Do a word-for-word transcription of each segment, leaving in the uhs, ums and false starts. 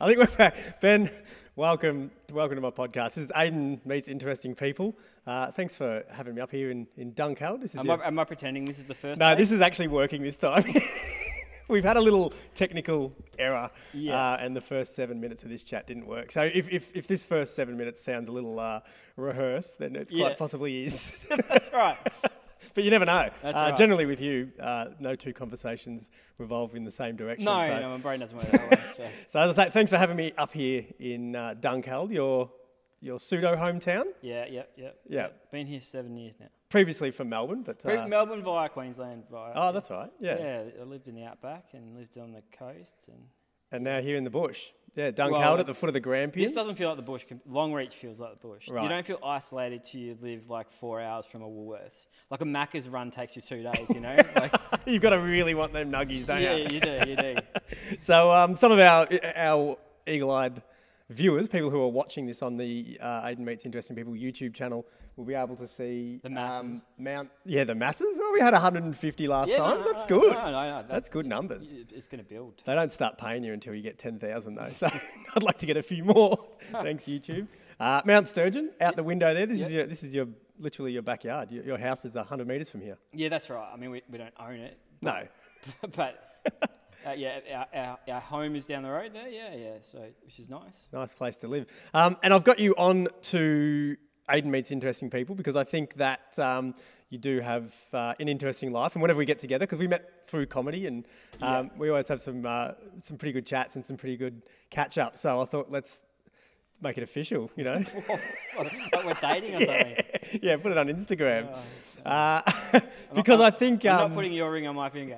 I think we're back. Ben, welcome, welcome to my podcast. This is Aiden Meets Interesting People. Uh, thanks for having me up here in, in Dunkeld. This is am, your... I, am I pretending this is the first No, day? this is actually working this time. We've had a little technical error, yeah. uh, and the first seven minutes of this chat didn't work. So if, if, if this first seven minutes sounds a little uh, rehearsed, then it yeah. quite possibly is. That's right. But you never know. That's uh, right. Generally with you, uh, no two conversations revolve in the same direction. No, so. no, my brain doesn't work that way. So, so as I say, thanks for having me up here in uh, Dunkeld, your your pseudo hometown. yeah, yeah, yeah, Yeah. Been here seven years now. Previously from Melbourne, but Pre- uh, Melbourne via Queensland via. oh, that's right. Yeah. Yeah, I lived in the outback and lived on the coast, and And now here in the bush. Yeah, Dunkeld Well, at the foot of the Grampians. this doesn't feel like the bush. Longreach feels like the bush. Right. You don't feel isolated till you live like four hours from a Woolworths. Like a Macca's run takes you two days. You know. Like, You've got to really want them nuggies, don't yeah, you? you do, you do. So um, some of our our eagle-eyed viewers, people who are watching this on the uh, Aiden Meets Interesting People YouTube channel, will be able to see The masses. Um, Mount. Yeah, the masses. Well, we had one hundred fifty last Yeah, time. no, that's no, good. No, no, no, that's, That's good numbers. It's going to build. They don't start paying you until you get ten thousand though, so I'd like to get a few more. Thanks, YouTube. Uh, Mount Sturgeon, out the window there. This Yep. is your, this is your literally your backyard. Your, your house is one hundred metres from here. Yeah, that's right. I mean, we, we don't own it. No. but uh, yeah, our, our, our home is down the road there. Yeah, yeah. So which is nice. Nice place to live. Um, and I've got you on to Aiden Meets Interesting People because I think that um, you do have uh, an interesting life. And whenever we get together, because we met through comedy and um, Yeah. we always have some uh, some pretty good chats and some pretty good catch-ups. So I thought let's make it official, you know. Like we're dating or something. Yeah, put it on Instagram. Oh, Uh, because I'm, I think... I'm Um, not putting your ring on my finger.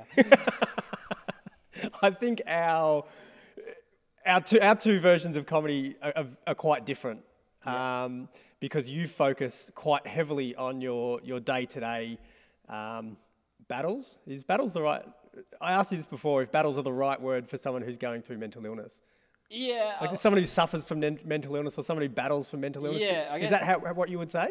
I think our our two our two versions of comedy are, are, are quite different, um, because you focus quite heavily on your your day to day battles. Is battles the right? I asked you this before. If battles are the right word for someone who's going through mental illness, Yeah. like I'll- someone who suffers from nen- mental illness or someone who battles from mental illness. Yeah, I is guess- that how, what you would say?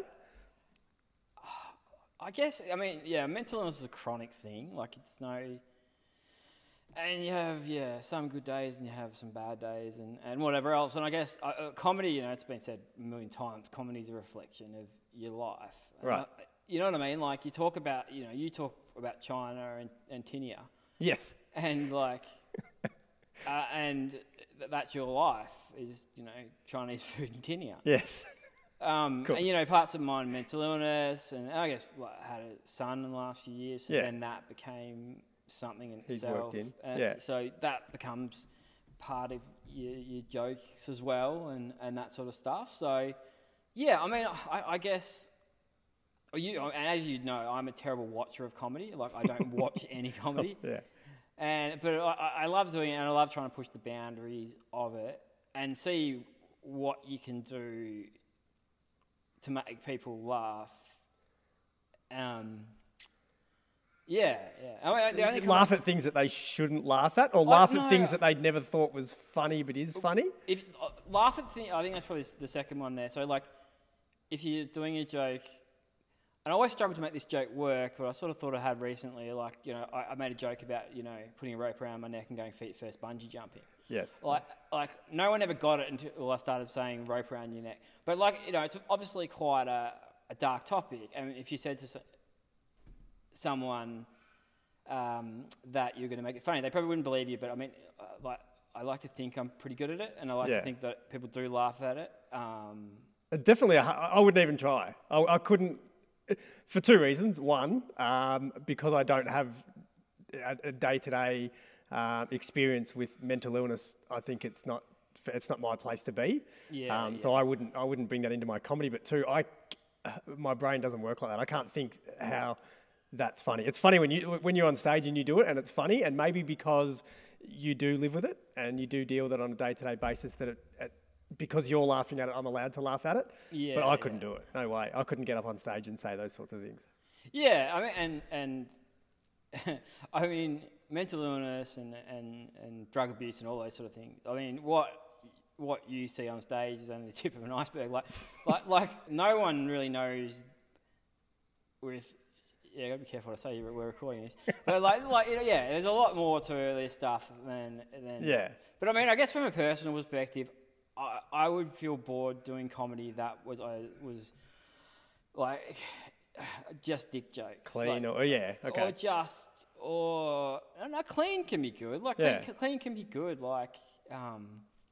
I guess, I mean, yeah, mental illness is a chronic thing. Like, it's no... And you have, yeah, some good days and you have some bad days and, and whatever else. And I guess uh, uh, comedy, you know, it's been said a million times, comedy is a reflection of your life. And Right. I, you know what I mean? Like, you talk about, you know, you talk about China and, and Tinia. Yes. And, like, uh, and th- that's your life, is, you know, Chinese food and Tinia. Yes. Um, course. and, you know, parts of mine, mental illness, and I guess like, I had a son in the last few years, so Yeah. then that became something in He's itself. worked in, And yeah. So that becomes part of your, your jokes as well, and, and that sort of stuff. So, yeah, I mean, I, I guess, you, and as you know, I'm a terrible watcher of comedy. Like, I don't watch any comedy. Yeah. And but I, I love doing it, and I love trying to push the boundaries of it and see what you can do to make people laugh. Um, yeah, yeah. I mean, the only Laugh at things that they shouldn't laugh at, or laugh no, at things I- that they'd never thought was funny but is funny. if uh, laugh at thing, I think that's probably the second one there. So like, if you're doing a joke, and I always struggle to make this joke work, but I sort of thought I had recently. Like, you know, I, I made a joke about, you know, putting a rope around my neck and going feet first bungee jumping. Yes. Like, like no one ever got it until I started saying rope around your neck. But like, you know, it's obviously quite a, a dark topic. And if you said to s- someone um, that you're going to make it funny, they probably wouldn't believe you. But I mean, uh, like, I like to think I'm pretty good at it, and I like Yeah. to think that people do laugh at it. Um, Definitely, I I wouldn't even try. I, I couldn't, for two reasons. One, um, because I don't have a, a day-to-day uh, experience with mental illness. I think it's not it's not my place to be. Yeah, Um, so I wouldn't I wouldn't bring that into my comedy. But two, I my brain doesn't work like that. I can't think how that's funny. It's funny when you when you're on stage and you do it, and it's funny, and maybe because you do live with it and you do deal with it on a day-to-day basis, that it, it because you're laughing at it, I'm allowed to laugh at it. Yeah, but I couldn't yeah. do it. No way. I couldn't get up on stage and say those sorts of things. yeah, I mean, and and I mean, mental illness and, and, and drug abuse and all those sort of things. I mean, what what you see on stage is only the tip of an iceberg. Like, like, like no one really knows with yeah, gotta be careful what I say. We're recording this, but like, like you know, yeah, there's a lot more to this stuff than than. Yeah. But I mean, I guess from a personal perspective, I I would feel bored doing comedy that was I was like just dick jokes. Clean like, or yeah, okay. Or just or no, clean can be good. Like Yeah. clean, clean can be good. Like um.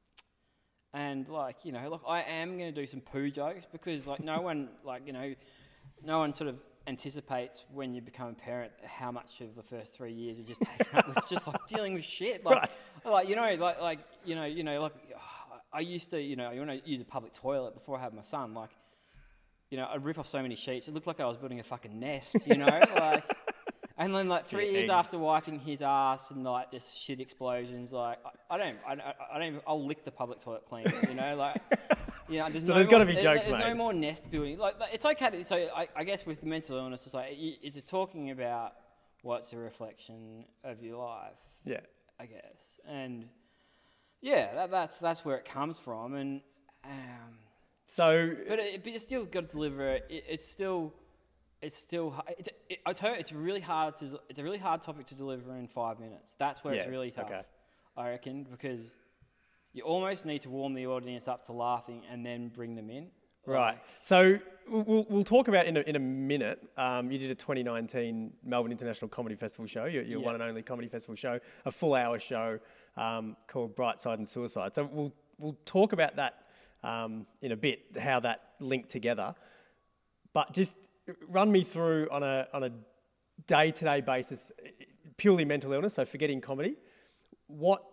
And like you know, like I am going to do some poo jokes because like no one like you know, no one sort of anticipates when you become a parent how much of the first three years are just taken up with just like dealing with shit. Like, Right. like you know, like like you know, you know, like I used to, you know, you want to use a public toilet before I had my son. Like, you know, I'd rip off so many sheets. It looked like I was building a fucking nest. You know, like. And then, like three Yeah, years eggs. after wiping his ass and like just shit explosions, like I, I don't, I, don't- I don't, even, I'll lick the public toilet clean. You know, like, you know, there's So no there's more, gotta be there- jokes There's no made. more nest building. Like, like, it's okay. To, so I, I guess with mental illness, it's like y- it's talking about what's a reflection of your life. Yeah. I guess, and yeah, that, that's that's where it comes from, and um, So but it, but you still got to deliver it. it it's still. It's still. h- It's, it, I tell you, it's really hard to. It's a really hard topic to deliver in five minutes. That's where it's Yeah, really tough. okay. I reckon because you almost need to warm the audience up to laughing and then bring them in. Right. So we'll, we'll talk about in a, in a minute. Um, you did a twenty nineteen Melbourne International Comedy Festival show, your, your Yeah. one and only comedy festival show, a full hour show um, called Bright Side and Suicide. So we'll we'll talk about that um, in a bit, how that linked together. But just run me through on a on a day to day basis, purely mental illness. So forgetting comedy, what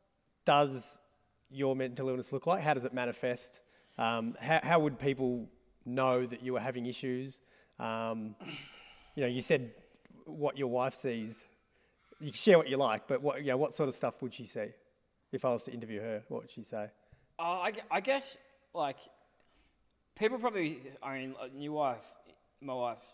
does your mental illness look like? How does it manifest? Um, how, how would people know that you were having issues? Um, you know, you said what your wife sees. You can share what you like, but what, you know, what sort of stuff would she see? If I was to interview her, what would she say? Uh, I, gu- I guess like people probably. I mean, like, your wife, my wife's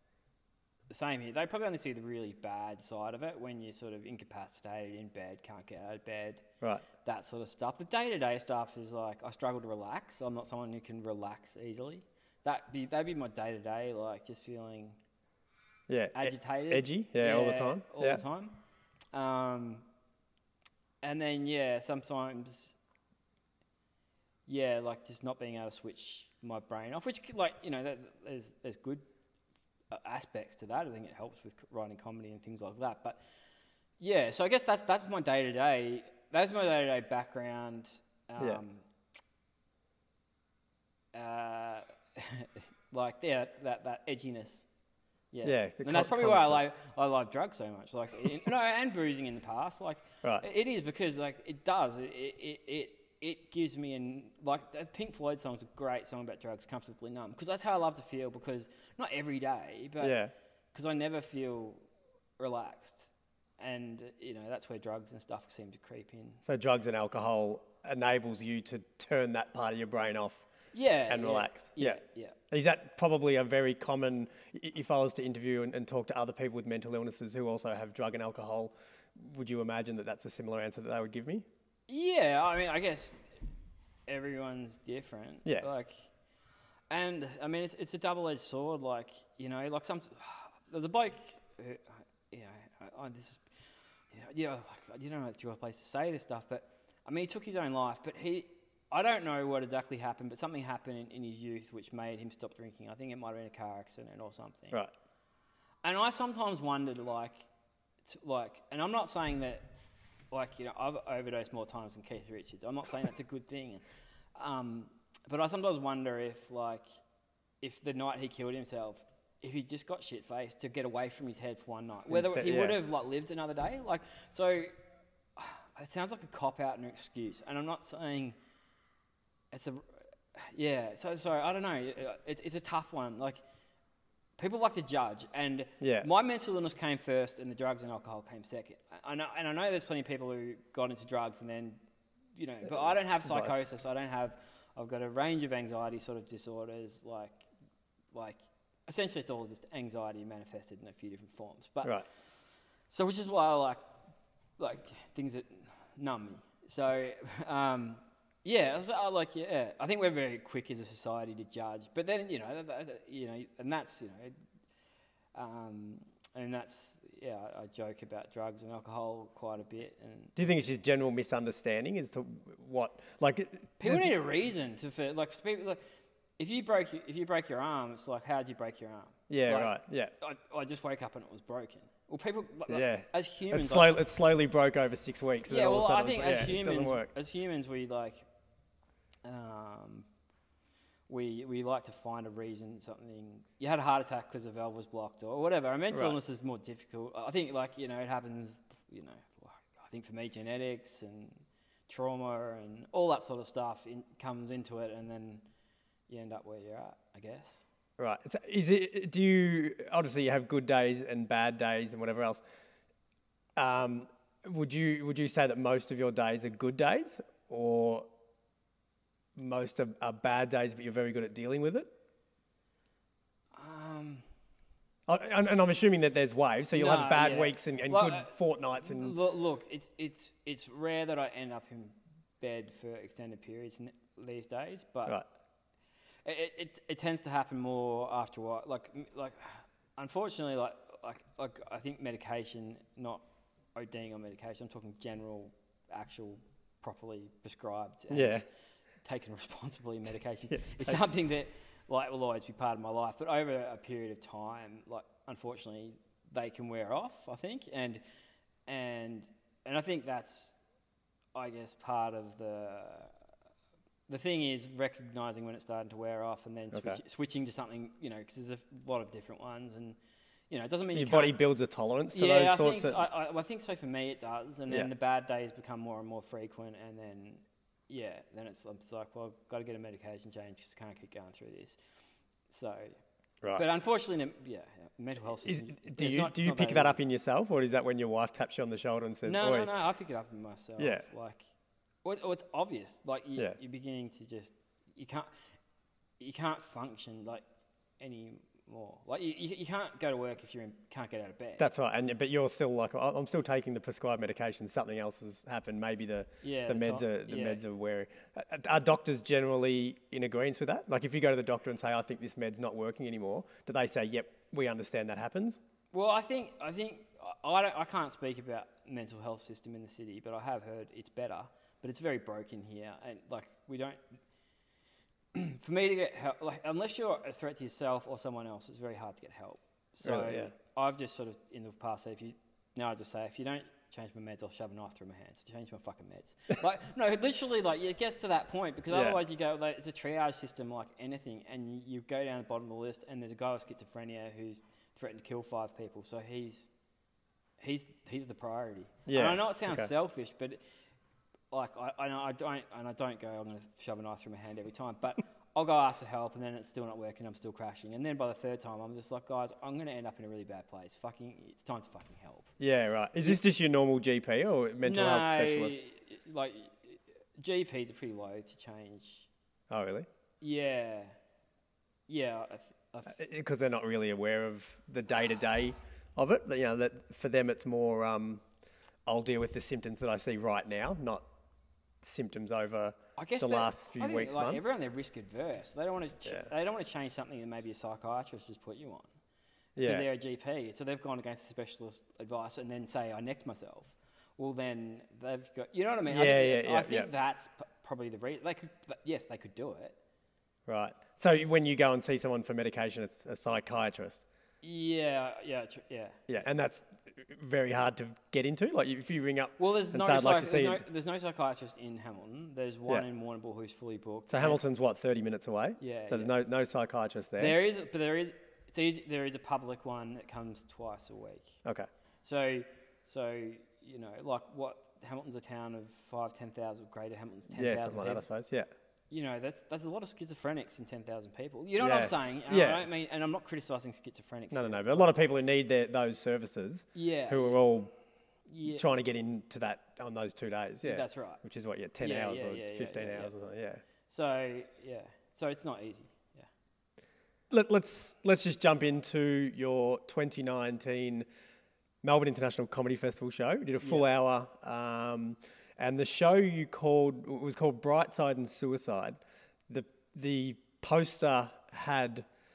the same here. They probably only see the really bad side of it when you're sort of incapacitated in bed, can't get out of bed. Right. That sort of stuff. The day-to-day stuff is like I struggle to relax. I'm not someone who can relax easily. That be that'd be my day-to-day, like just feeling Yeah. E- agitated, edgy. Yeah, all the time. all Yeah. the time. Um, and then yeah, sometimes yeah, like just not being able to switch my brain off, which like you know, that, there's there's good uh, aspects to that. I think it helps with writing comedy and things like that. But yeah, so I guess that's that's my day-to-day. That's my day-to-day background. Um, yeah. Uh, like, yeah, that, that edginess. Yeah. Yeah, the And that's con- probably why I constant. like, I love drugs so much. Like, in, no, and boozing in the past. Like, Right. it is because, like, it does. It, it, it, it gives me, an, like, that Pink Floyd song's a great song about drugs, Comfortably Numb. Because that's how I love to feel, because, not every day, but Yeah. because I never feel relaxed. And, you know, that's where drugs and stuff seem to creep in. So drugs and alcohol enables you to turn that part of your brain off Yeah. and yeah, relax. Yeah, yeah. Is that probably a very common, i- if I was to interview and, and talk to other people with mental illnesses who also have drug and alcohol, would you imagine that that's a similar answer that they would give me? Yeah, I mean, I guess everyone's different. Yeah. Like, and, I mean, it's it's a double-edged sword. Like, you know, like some... There's a bloke who, you know, oh, this is... You know, yeah, like, you don't know it's your place to say this stuff, but, I mean, he took his own life, but he... I don't know what exactly happened, but something happened in, in his youth which made him stop drinking. I think it might have been a car accident or something. Right. And I sometimes wondered, like, t- like, and I'm not saying that, like, you know, I've overdosed more times than Keith Richards. I'm not saying that's a good thing. Um, but I sometimes wonder if, like, if the night he killed himself, if he just got shit-faced to get away from his head for one night, whether Instead- he yeah. would have, like, lived another day. Like, so it sounds like a cop-out and an excuse. And I'm not saying it's a, yeah, so, so I don't know. It's, it's a tough one. Like, people like to judge, and Yeah. my mental illness came first, and the drugs and alcohol came second. I know, and I know there's plenty of people who got into drugs and then, you know, but I don't have psychosis. I don't have. I've got a range of anxiety sort of disorders, like, like essentially it's all just anxiety manifested in a few different forms. But Right. so, which is why I like, like things that numb me. So, um, yeah, so I like, yeah, I think we're very quick as a society to judge, but then, you know, th- th- you know, and that's, you know, Um, and that's, yeah, I, I joke about drugs and alcohol quite a bit. And Do you think it's just general misunderstanding as to what, like... people need a reason to, for, like, for people, like, if you break, if you break your arm, it's like, how did you break your arm? Yeah, like, right, yeah. I, I just woke up and it was broken. Well, people, like, Yeah. as humans... It, slow, like, it slowly broke over six weeks. And yeah, then all well, of a I sudden, think yeah, as it doesn't humans, work. as humans, we like, um, we we like to find a reason. Something you had a heart attack because a valve was blocked or whatever. A mental Right. illness is more difficult. I think, like you know, it happens. You know, like, I think for me, genetics and trauma and all that sort of stuff in, comes into it, and then you end up where you're at, I guess. Right. So is it? Do you obviously you have good days and bad days and whatever else? Um, would you would you say that most of your days are good days, or most are, are bad days, but you're very good at dealing with it? Um, I, and, and I'm assuming that there's waves, so you'll No, have bad yeah. weeks and, and Well, good uh, fortnights. And look, look, it's it's it's rare that I end up in bed for extended periods n- these days, but right, it, it it tends to happen more after what like m- like unfortunately like like like I think medication, not ODing on medication. I'm talking general, actual, properly prescribed and Yeah. s- taken responsibly medication. Yes, It's take- something that like will always be part of my life, but over a period of time, like unfortunately, they can wear off. I think, and and and I think that's, I guess, part of the the thing is recognizing when it's starting to wear off, and then switch, Okay. switching to something, you know, because there's a lot of different ones, and you know, it doesn't mean your you body can't- builds a tolerance to yeah, those I sorts think of. so, I, I, I think so. For me, it does, and then Yeah. the bad days become more and more frequent, and then yeah, then it's, it's like, well, I've got to get a medication change because I can't keep going through this. So, Right. but unfortunately, ne- yeah, yeah, mental health. Is, System, do it's you not- do it's you not pick that that easy. up in yourself, or is that when your wife taps you on the shoulder and says, No, "Oi"? no, no. I pick it up in myself. Yeah. Like, or, or it's obvious. Like you, Yeah. you're beginning to just you can't you can't function like anymore. Like you, you, you can't go to work if you can't get out of bed. That's right, and but you're still like, "I- I'm still taking the prescribed medication. Something else has happened. Maybe the Yeah, the the meds top- are the yeah. meds are wearing." Are- Are doctors generally in agreement with that? Like, if you go to the doctor and say, "I think this med's not working anymore," do they say, "Yep, we understand that happens"? Well, I think I think I I, don't, I can't speak about mental health system in the city, but I have heard it's better. But it's very broken here, and like we don't. For me to get help, like unless you're a threat to yourself or someone else, it's very hard to get help. So Really, yeah. I've just sort of in the past said, if you now I just say if you don't change my meds, I'll shove a knife through my hands. Change my fucking meds. Like no, literally, like it gets to that point because Yeah. otherwise you go like it's a triage system like anything, and you, you go down the bottom of the list, and there's a guy with schizophrenia who's threatened to kill five people, so he's he's he's the priority. Yeah, And I know it sounds okay. selfish, but like I, I, know I don't, and I don't go. I'm going to shove a knife through my hand every time, but I'll go ask for help, and then it's still not working. I'm still crashing, and then by the third time, I'm just like, guys, I'm going to end up in a really bad place. Fucking, it's time to fucking help. Yeah, right. Is this just your normal G P or mental health specialist? Like G Ps are pretty loath to change. Oh, really? Yeah, yeah. I th- I th- Because they're not really aware of the day to day of it. You know, that for them it's more, um, I'll deal with the symptoms that I see right now, not symptoms over I guess the that- last few I think, weeks, like, months. Everyone, they're risk adverse. They don't want to. Ch- Yeah. They don't want to change something that maybe a psychiatrist has put you on. Yeah. Because they're a G P, so they've gone against the specialist advice, and then say I necked myself. Well, then they've got. You know what I mean? I Yeah, think, yeah, I yeah, think yeah. that's p- probably the reason. They could. th- Yes, they could do it. Right. So when you go and see someone for medication, it's a psychiatrist. Yeah, yeah, tr- yeah. Yeah, and that's very hard to get into. Like if you ring up Well, there's and no, say, "I'd like to psych- see there's, it." no there's no psychiatrist in Hamilton. There's one Yeah. in Warrnambool who's fully booked. So And Hamilton's what, thirty minutes away? Yeah, So there's yeah. no no psychiatrist there. There is, but there is. It's easy, there is a public one that comes twice a week. Okay. So, so you know, like what Hamilton's a town of five, ten thousand. Greater Hamilton's ten thousand. Yeah, something like that, I suppose. Yeah. You know, that's that's a lot of schizophrenics in ten thousand people. You know what Yeah. I'm saying? And Yeah. I don't mean, and I'm not criticising schizophrenics. No, no, here. no. But a lot of people who need their, those services, Yeah. who are all Yeah. trying to get into that on those two days. Yeah. That's right. Which is what, yeah, ten Yeah, hours yeah, or yeah, yeah, fifteen yeah, hours yeah. or something. Yeah. So yeah. So it's not easy. Yeah. Let, let's let's just jump into your twenty nineteen Melbourne International Comedy Festival show. You did a full Yeah. hour, um, and the show you called it was called Brightside and Suicide. The the poster had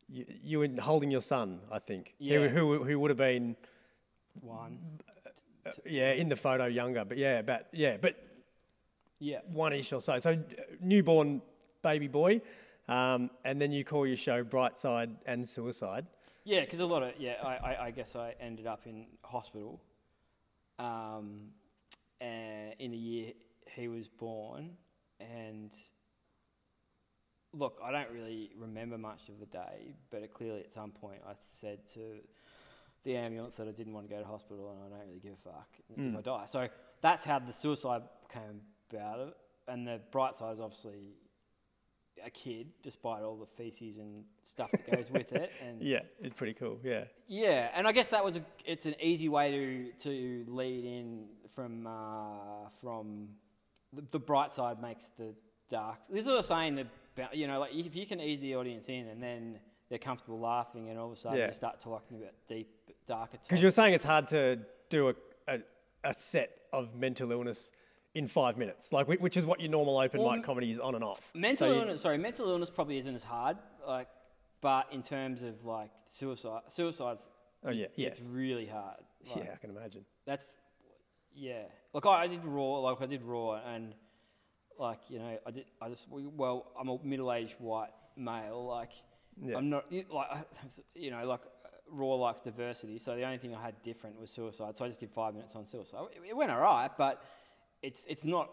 you, you were holding your son, I think. Yeah. Who, who, who would have been... One. Uh, yeah, in the photo younger, but yeah, about, yeah, but yeah, one-ish or so. So uh, newborn baby boy, um, and then you call your show Brightside and Suicide. Yeah, because a lot of, yeah, I, I, I guess I ended up in hospital um, and in the year he was born, and look, I don't really remember much of the day, but it clearly at some point I said to the ambulance that I didn't want to go to hospital and I don't really give a fuck mm. if I die. So that's how the suicide came about. And the bright side is obviously a kid, despite all the feces and stuff that goes with it. And yeah, it's pretty cool. Yeah. Yeah, and I guess that was a, it's an easy way to to lead in from uh, from the, the bright side makes the dark. This is what I'm saying that, you know, like if you can ease the audience in and then they're comfortable laughing and all of a sudden yeah. you start talking about deep, darker topics. Because you're saying it's hard to do a, a, a set of mental illness in five minutes, like which is what your normal open well, mic comedy is on and off. Mental so illness, sorry, mental illness probably isn't as hard, like, but in terms of like suicide, suicide's, oh yeah, yes. it's really hard. Like, yeah, I can imagine. That's, yeah. Like I, I did Raw, like I did Raw and like, you know, I did, I just, well, I'm a middle-aged white male, like, yeah. I'm not, like, you know, like, Raw likes diversity, so the only thing I had different was suicide, so I just did five minutes on suicide. It went all right, but it's it's not,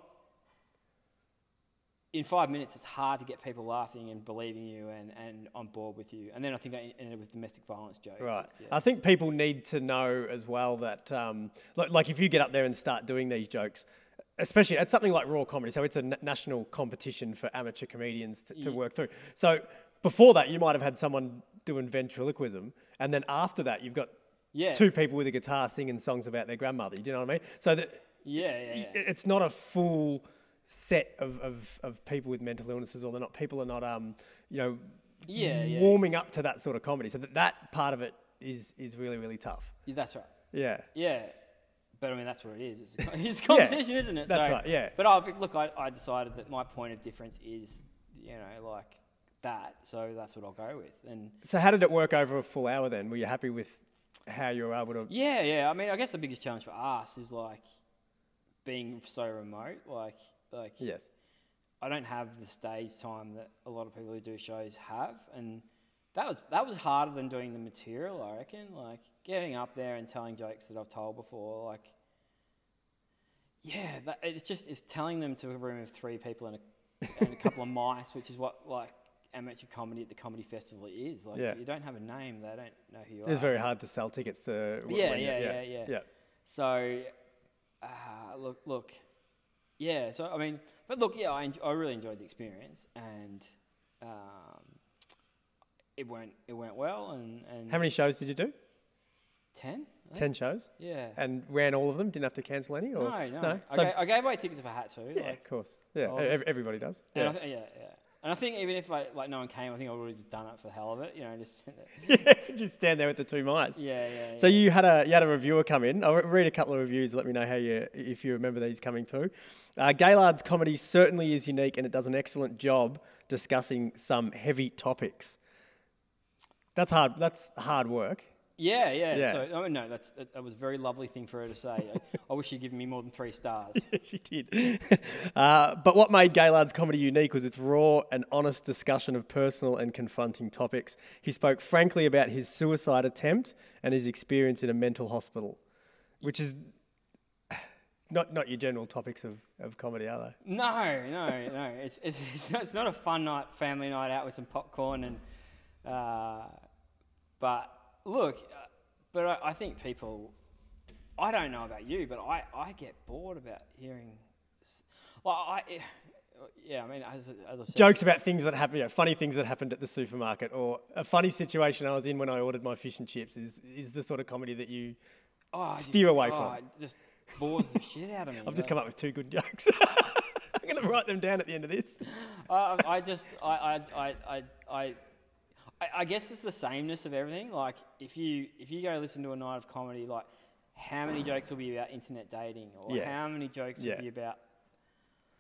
in five minutes, it's hard to get people laughing and believing you and, and on board with you. And then I think I ended with domestic violence jokes. Right. Yeah. I think people need to know as well that, um, like, like if you get up there and start doing these jokes, especially at something like Raw Comedy, so it's a n- national competition for amateur comedians to, to yeah. work through. So before that, you might have had someone doing ventriloquism, and then after that, you've got yeah. two people with a guitar singing songs about their grandmother. You know what I mean? So that yeah, yeah, yeah. it's not a full set of, of, of people with mental illnesses, or they're not people are not um you know yeah, yeah. warming up to that sort of comedy. So that that part of it is is really really tough. Yeah, that's right. Yeah. Yeah. But I mean, that's what it is. It's, it's competition, yeah, isn't it? That's so, right, yeah. But I, look, I, I decided that my point of difference is, you know, like that. So that's what I'll go with. And so how did it work over a full hour then? Were you happy with how you were able to... Yeah, yeah. I mean, I guess the biggest challenge for us is like being so remote. Like, like yes. I don't have the stage time that a lot of people who do shows have. And that was that was harder than doing the material, I reckon. Like getting up there and telling jokes that I've told before. Like, yeah, that, it's just it's telling them to a room of three people and a, and a couple of mice, which is what like amateur comedy at the comedy festival is. Like, yeah. if you don't have a name, they don't know who you it's are. It's very hard to sell tickets to. Yeah, when yeah, yeah, yeah, yeah, yeah. So, uh, look, look, yeah. So I mean, but look, yeah, I enjoy, I really enjoyed the experience and. Um, It went it went well and, and how many shows did you do? Ten. Ten shows. Yeah. And ran all of them. Didn't have to cancel any. Or? No, no. no? I, So, gave, I gave away tickets if I had to. Yeah, like, of course. Yeah, was, Every, everybody does. And Yeah. I th- yeah, yeah. And I think even if like, like no one came, I think I would have just done it for the hell of it. You know, just. yeah, just stand there with the two mice. Yeah, yeah. So yeah. you had a you had a reviewer come in. I'll read a couple of reviews. Let me know how you if you remember these coming through. Uh, Gaylard's comedy certainly is unique, and it does an excellent job discussing some heavy topics. That's hard. That's hard work. Yeah, yeah. Yeah. So I mean, no, that's that, that was a very lovely thing for her to say. I, I wish she'd given me more than three stars. Yeah, she did. uh, but what made Gaylard's comedy unique was its raw and honest discussion of personal and confronting topics. He spoke frankly about his suicide attempt and his experience in a mental hospital, which is not not your general topics of, of comedy, are they? No, no, no. It's it's it's not, it's not a fun night, family night out with some popcorn and. Uh, but look, uh, but I, I think people, I don't know about you, but I, I get bored about hearing, well, I, yeah, I mean, as, as I've said. Jokes about things that happen, you know, funny things that happened at the supermarket, or a funny situation I was in when I ordered my fish and chips is, is the sort of comedy that you oh, steer just, away oh, from. It just bores the shit out of me. I've just like. come up with two good jokes. I'm going to write them down at the end of this. I, I just, I, I, I, I, I I guess it's the sameness of everything. Like, if you if you go listen to a night of comedy, like, how many jokes will be about internet dating, or yeah. how many jokes yeah. will be about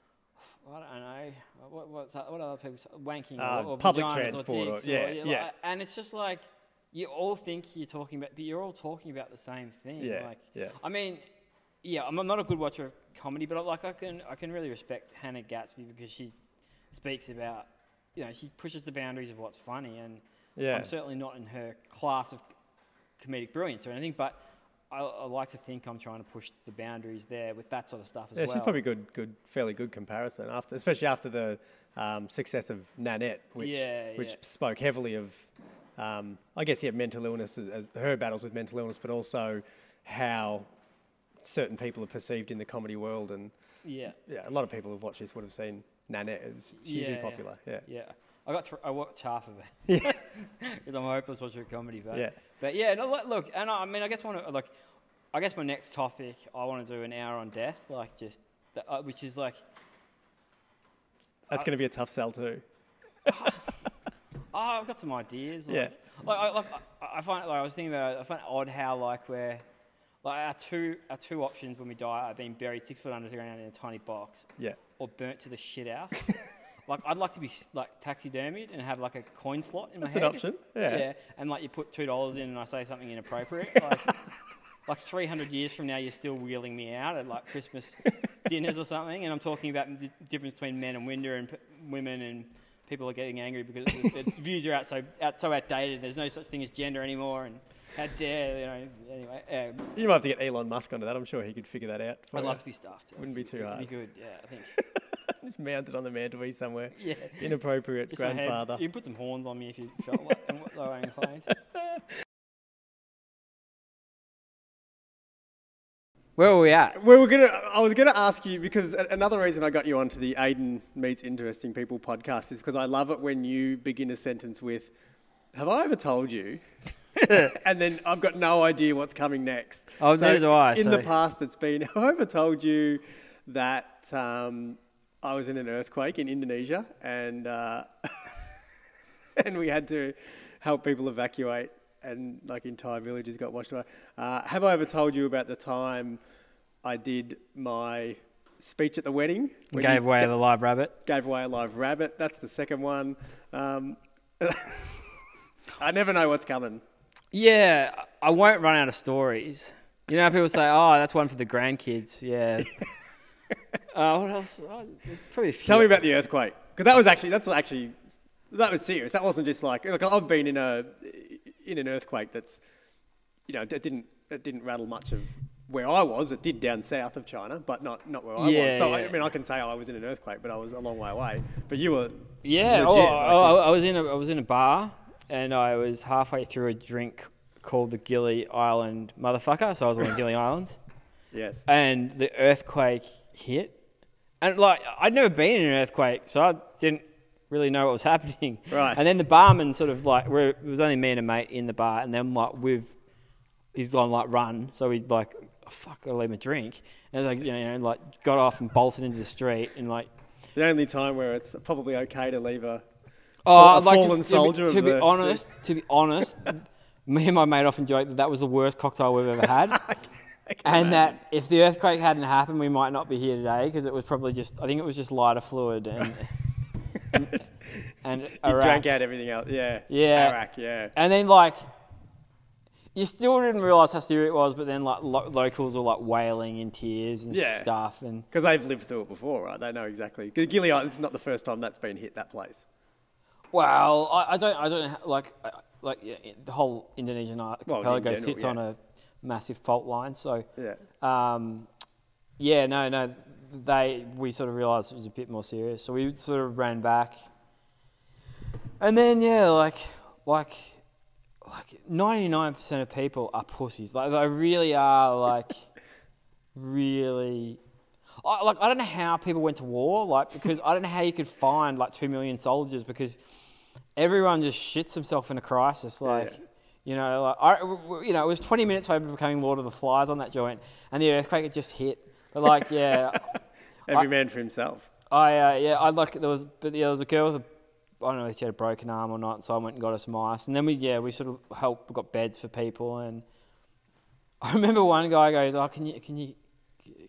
I don't know. What, what's that, what other people say? Wanking Uh, or, or public vaginas transport or or- dicks yeah, or, like, yeah. and it's just like you all think you're talking about, but you're all talking about the same thing. Yeah, Like, yeah. I mean, yeah, I'm, I'm not a good watcher of comedy, but like I can I can really respect Hannah Gatsby because she speaks about, you know, she pushes the boundaries of what's funny, and Yeah. I'm certainly not in her class of comedic brilliance or anything, but I, I like to think I'm trying to push the boundaries there with that sort of stuff as Yeah, well. she's probably good, good, fairly good comparison after, especially after the um, success of Nanette, which Yeah, which yeah. spoke heavily of, um, I guess, yeah, mental illness, as, as her battles with mental illness, but also how certain people are perceived in the comedy world, and Yeah. yeah, a lot of people who've watched this would have seen Nanette. It's hugely Yeah, popular. Yeah. Yeah. I got th- I watched half of it Yeah. because I'm a hopeless watcher of comedy. But Yeah. but yeah, no, look- look, and I, I mean, I guess want to like, I guess my next topic, I want to do an hour on death, like just, the, uh, which is like, That's going to be a tough sell too. oh, I've got some ideas. Like, Yeah. Like, I, like I, I find like I was thinking about it, I find it odd how like we're like our two our two options when we die are being buried six foot underground in a tiny box, Yeah. or burnt to the shit house. Like, I'd like to be like taxidermied and have like a coin slot in That's my an head. option. Yeah. Yeah, and like you put two dollars in and I say something inappropriate. Like, like three hundred years from now, you're still wheeling me out at like Christmas dinners or something, and I'm talking about the difference between men and winter and p- women, and people are getting angry because the, the views are out so out so outdated. There's no such thing as gender anymore, and how dare you know? Anyway, um, You might have to get Elon Musk onto that. I'm sure he could figure that out. for I'd you. love to be stuffed. Wouldn't be too It'd hard. Be good. Yeah, I think. Just mounted on the mantelpiece somewhere. Yeah. Inappropriate Just my head. grandfather. You can put some horns on me if you felt like low inclined. Where were we at? We were gonna. I was gonna ask you because a- another reason I got you onto the Aiden Meets Interesting People podcast is because I love it when you begin a sentence with, "Have I ever told you?" and then I've got no idea what's coming next. Oh, neither do I, In so- the past, it's been, "Have I ever told you that um, I was in an earthquake in Indonesia and uh, and we had to help people evacuate?" And like entire villages got washed away. Uh, have I ever told you about the time I did my speech at the wedding? when Gave you away ga- the live rabbit. Gave away a live rabbit. That's the second one. Um, I never know what's coming. Yeah, I won't run out of stories. You know how people say, "Oh, that's one for the grandkids." Yeah. uh, what else? Oh, there's probably a few. Tell me about the earthquake, because that was actually that's actually that was serious. That wasn't just like look. I've been in a in an earthquake that's you know it didn't it didn't rattle much of where I was. It did down south of China, but not not where I Yeah, was. So I, yeah. I mean, I can say oh, I was in an earthquake, but I was a long way away. But you were Yeah, legit, oh, like I, you- I was in a I was in a bar, and I was halfway through a drink called the Gilly Island Motherfucker. So I was on the Gilly Islands, yes. and the earthquake hit, and like I'd never been in an earthquake, so I didn't really know what was happening. Right. And then the barman sort of like, we're, it was only me and a mate in the bar, and then like with, he's on like run, so we like, oh, fuck, gotta leave my drink, and like you know like got off and bolted into the street, and like. The only time where it's probably okay to leave a, Oh, a I'd like fallen to, soldier. To be, to of be the, honest, to be honest, me and my mate often joke that that was the worst cocktail we've ever had, I can and imagine. that if the earthquake hadn't happened, we might not be here today because it was probably just, I think it was just lighter fluid and and, and you Iraq. drank out everything else. Yeah. Yeah. Iraq. Yeah. And then like, you still didn't realise how serious it was, but then like lo- locals were like wailing in tears and Yeah. stuff, and Because they've lived through it before, right? They know exactly. Gilly Island, it's not the first time that's been hit, that place. well, I, I don't, I don't know, how- like, I- like yeah, the whole Indonesian archipelago in general, sits yeah. on a massive fault line, so. Yeah. Um, yeah, no, no. They we sort of realised it was a bit more serious, so we sort of ran back. And then yeah, like like like ninety nine percent of people are pussies. Like they really are. Like really. I, like I don't know how people went to war. Like because I don't know how you could find like two million soldiers because everyone just shits himself in a crisis. Like. Yeah. You know, like I, w- w- you know, it was twenty minutes away from becoming Lord of the Flies on that joint, and the earthquake had just hit. But like, yeah, Every I- man for himself. I uh, yeah, I like there was, but yeah, there was a girl with a, I don't know if she had a broken arm or not, so I went and got her some ice, and then we yeah, we sort of helped, we got beds for people, and I remember one guy goes, oh, can you can you, I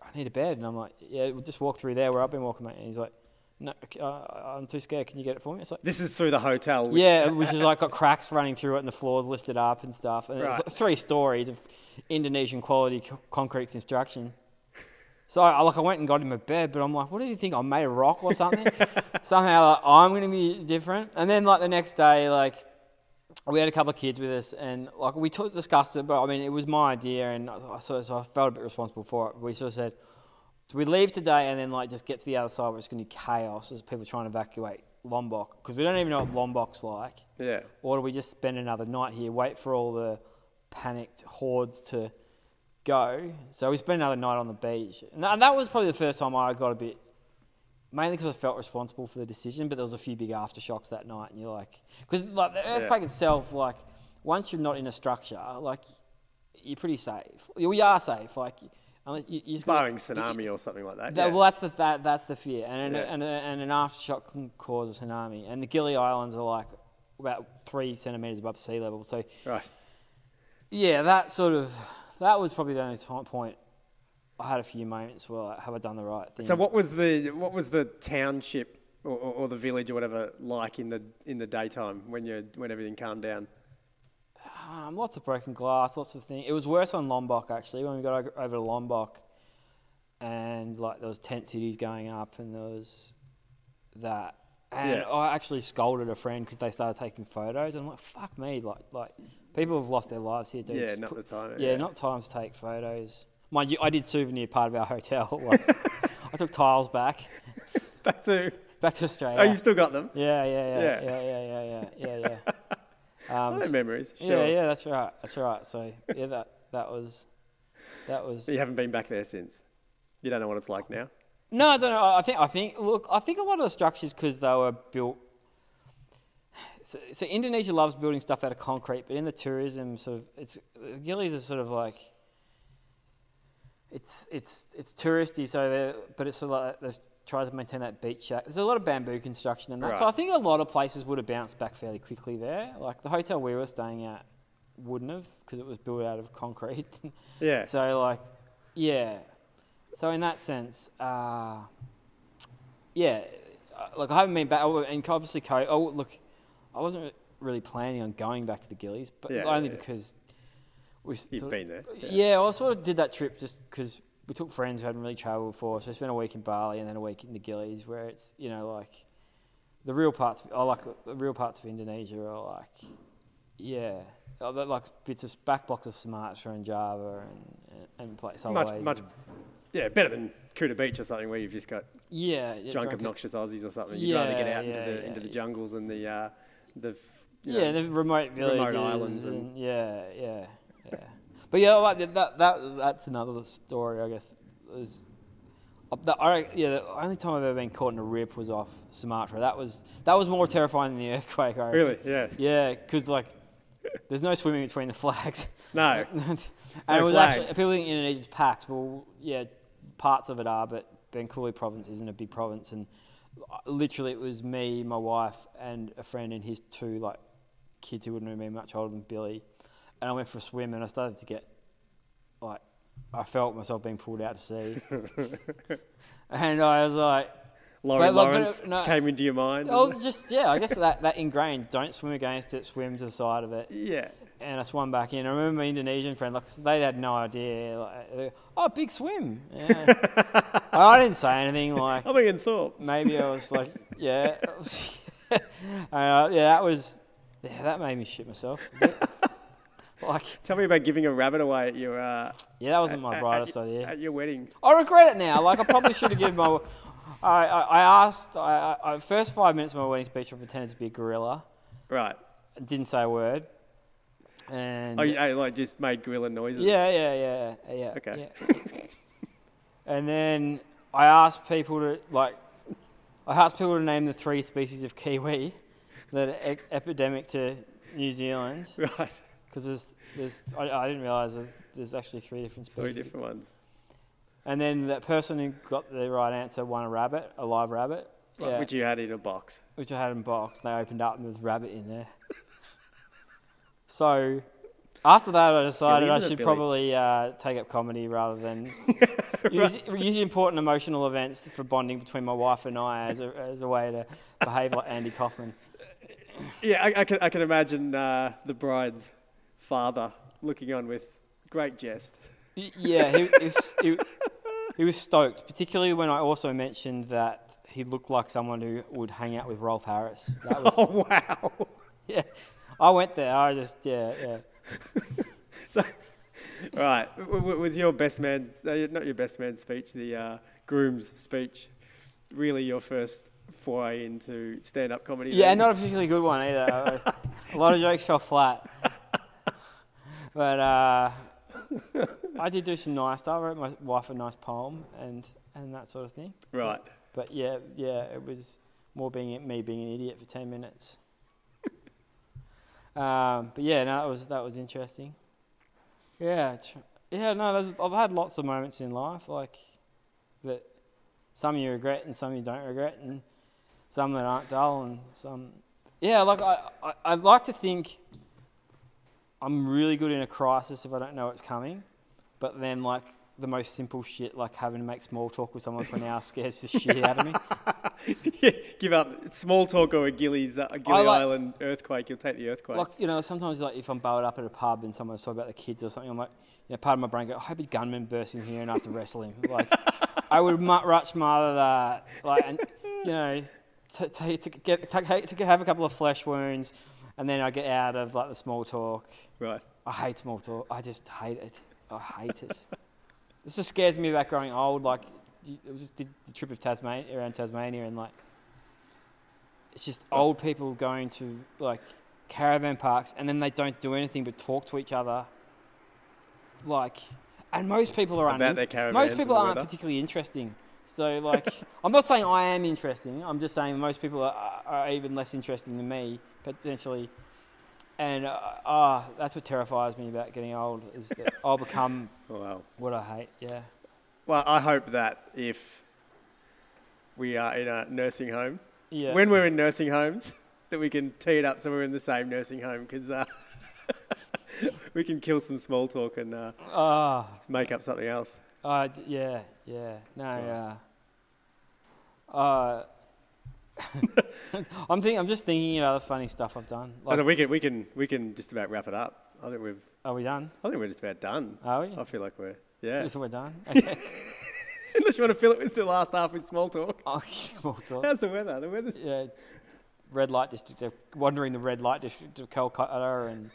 I need a bed. And I'm like, yeah, we'll just walk through there where I've been walking, mate. And he's like, no, uh, I'm too scared. Can you get it for me? It's like, this is through the hotel. Which yeah, which is like got cracks running through it and the floors lifted up and stuff. And right. it's like three stories of Indonesian quality co- concrete construction. So I like I went and got him a bed, but I'm like, what does he think? I'm made of rock or something? Somehow like, I'm going to be different. And then like the next day, like we had a couple of kids with us, and like we t- discussed it, but I mean it was my idea, and I sort of, so I felt a bit responsible for it. We sort of said, do we leave today and then like just get to the other side where it's going to be chaos as people trying to evacuate Lombok? Because we don't even know what Lombok's like. Yeah. Or do we just spend another night here, wait for all the panicked hordes to go? So we spent another night on the beach. And that, and that was probably the first time I got a bit, mainly because I felt responsible for the decision, but there was a few big aftershocks that night. And you're like, because like the earthquake yeah. itself, like once you're not in a structure, like you're pretty safe. We are safe. Like, You, you just barring got, tsunami you, or something like that. that Yeah. Well, that's the that, that's the fear, and yeah. and, and, and an aftershock can cause a tsunami. And the Gili Islands are like about three centimeters above sea level. So, right. Yeah, that sort of that was probably the only time, point. I had a few moments where like, have I done the right thing? So, what was the what was the township or, or, or the village or whatever like in the in the daytime when you when everything calmed down? Um, lots of broken glass, lots of things. It was worse on Lombok actually when we got over to Lombok, and like there was tent cities going up, and there was that. And yeah. I actually scolded a friend because they started taking photos. And I'm like, fuck me, like like people have lost their lives here, dude. Yeah, Just not put, the time. Yeah, yeah, not time to take photos. Mind you, I did souvenir part of our hotel. Like, I took tiles back. Back to back to Australia. Oh, you still got them? Yeah, yeah, yeah, Yeah. yeah, yeah, yeah, yeah, yeah, yeah. Um, oh, memories. Sure. Yeah, yeah, that's right, that's right. So yeah, that that was that was. You haven't been back there since. You don't know what it's like now. No, I don't know. I think I think look, I think a lot of the structures because they were built. So, so Indonesia loves building stuff out of concrete, but in the tourism sort of, it's Gilis are sort of like. It's it's it's touristy, so they're but it's sort of like they've tried to maintain that beach shack. There's a lot of bamboo construction and that, right. So I think a lot of places would have bounced back fairly quickly there. Like the hotel we were staying at wouldn't have because it was built out of concrete. Yeah. So like, yeah. So in that sense, uh, yeah. Like I haven't been back, and obviously, oh look, I wasn't really planning on going back to the Gillies, but yeah, only yeah. because we. You've sort, been there. Yeah. yeah, well, I sort of did that trip just because. We took friends who hadn't really travelled before, so I spent a week in Bali and then a week in the Gillies, where it's, you know, like the real parts. Of, I like the real parts of Indonesia are like, yeah, like bits of back blocks of Sumatra and Java and and place other much ways. much, yeah, better than Kuta Beach or something where you've just got yeah, yeah drunk, drunk obnoxious Aussies or something. You'd yeah, rather get out yeah, into the yeah, into the yeah. jungles and the uh, the you yeah know, the remote villages remote islands and, and yeah yeah yeah. But yeah, like that that that's another story, I guess. Was, the, I, yeah, the only time I've ever been caught in a rip was off Sumatra. That was that was more terrifying than the earthquake. I really? Yeah. Yeah, because like, there's no swimming between the flags. No. and no it was flags. actually people think Indonesia's packed. Well, yeah, parts of it are, but Bengkulu province isn't a big province, and literally it was me, my wife, and a friend and his two like kids who wouldn't have been much older than Billy, and I went for a swim and I started to get like. I felt myself being pulled out to sea. And I was like... Laurie but, Lawrence but, no, came into your mind? Oh, just, yeah, I guess that, that ingrained, don't swim against it, swim to the side of it. Yeah. And I swam back in. I remember my Indonesian friend, like, they had no idea. Like, oh, big swim. Yeah. I didn't say anything, like... I'm in Thorpe. Maybe I was like, yeah. and, uh, yeah, that was... Yeah, that made me shit myself a bit. Like, tell me about giving a rabbit away at your uh, yeah, that wasn't my at, brightest at, idea. At your wedding. I regret it now. Like I probably should have given my. I, I, I asked. I, I first five minutes of my wedding speech, I pretended to be a gorilla. Right. Didn't say a word. And oh, you oh, like just made gorilla noises. Yeah, yeah, yeah, yeah. Okay. Yeah. And then I asked people to like. I asked people to name the three species of kiwi that are e- epidemic to New Zealand. Right. Because there's, there's, I, I didn't realise there's, there's actually three different species. Three different ones. And then that person who got the right answer won a rabbit, a live rabbit. Right, yeah. Which you had in a box. Which I had in a box. And they opened up and there was a rabbit in there. So, After that, I decided Silly, I isn't it, should Billy? probably uh, take up comedy rather than use, use important emotional events for bonding between my wife and I as a, as a way to behave like Andy Kaufman. Yeah, I, I can I can imagine uh, the bride's father looking on with great jest. Y- Yeah, he, he, was, he, he was stoked, particularly when I also mentioned that he looked like someone who would hang out with Rolf Harris. That was, Oh wow! yeah, I went there. I just, yeah, yeah. So, right, w- w- was your best man's uh, not your best man's speech, the uh, groom's speech, really your first foray into stand-up comedy? Yeah, then? not a particularly good one either. A lot of jokes fell flat. But uh, I did do some nice stuff. I wrote my wife a nice poem and, and that sort of thing. Right. But yeah, yeah, it was more being me being an idiot for ten minutes. um, but yeah, no, that was that was interesting. Yeah, tr- yeah, no, there's, I've had lots of moments in life like that. Some you regret and some you don't regret, and some that aren't dull, and some. Yeah, like I, I, I like to think I'm really good in a crisis if I don't know it's coming, but then like the most simple shit, like having to make small talk with someone for an hour, scares the shit out of me. Yeah, give up. Small talk or a Gillies, uh, a Gilly I like- Island earthquake. You'll take the earthquake. Like, you know, sometimes like if I'm bowled up at a pub and someone's talking about the kids or something, I'm like, you know, part of my brain go, I hope a gunman bursts in here and I have to wrestle him. Like, I would much much rather that, like, and you know, to, to, to get to, to have a couple of flesh wounds, and then I get out of like the small talk. Right. I hate small talk. I just hate it. I hate it. This just scares me about growing old. Like, I just did the trip of Tasmania around Tasmania, and like, it's just old people going to like caravan parks, and then they don't do anything but talk to each other. Like, and most people are About unin- their caravans most and people the aren't weather. particularly interesting. So like, I'm not saying I am interesting. I'm just saying most people are, are even less interesting than me potentially. And uh, ah, that's what terrifies me about getting old, is that I'll become Oh, wow. what I hate. Yeah. Well, I hope that if we are in a nursing home, Yeah. when we're in nursing homes, that we can tee it up so we're in the same nursing home, because uh, we can kill some small talk and uh, Ah. make up something else. Uh, d- yeah. Yeah. No. Uh. Uh. I'm thinking. I'm just thinking about the funny stuff I've done. I Like, think we can we can we can just about wrap it up. I think we've are we done? I think we're just about done. Are we? I feel like we're yeah. Is we're done? Okay. Unless you want to fill it with the last half with small talk. Oh, small talk. How's the weather? The weather. Yeah. Red light district. Of, wandering the red light district of Calcutta and.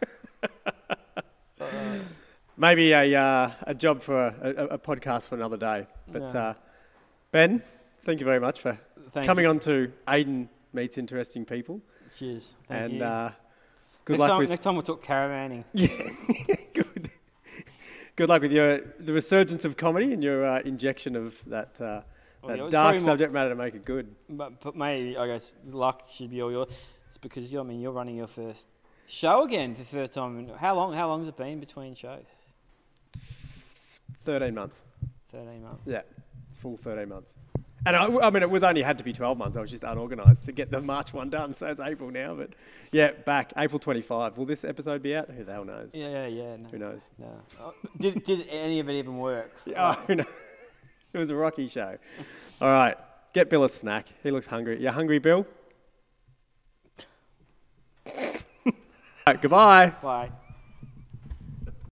uh, Maybe a uh, a job for a, a, a podcast for another day. But Yeah. uh, Ben, thank you very much for thank coming you. on to Aiden Meets Interesting People. Cheers. Thank and you. uh, good next luck time, with next time we'll talk caravanning. yeah, good. Good luck with your the resurgence of comedy and your uh, injection of that, uh, Well, that yeah, it was dark probably more- subject matter to make it good. But, but maybe, I guess, luck should be all yours. It's because you I mean, you're running your first show again for the first time. How long? How long has it been between shows? Thirteen months. Thirteen months. Yeah, full thirteen months. And I, I mean, it was only had to be twelve months. I was just unorganised to get the March one done. So it's April now, but yeah, back April twenty-fifth. Will this episode be out? Who the hell knows? Yeah, yeah, yeah. No, Who knows? no. Oh, did did any of it even work? Oh, who knows? It was a rocky show. All right, get Bill a snack. He looks hungry. You hungry, Bill? All right, goodbye. Bye.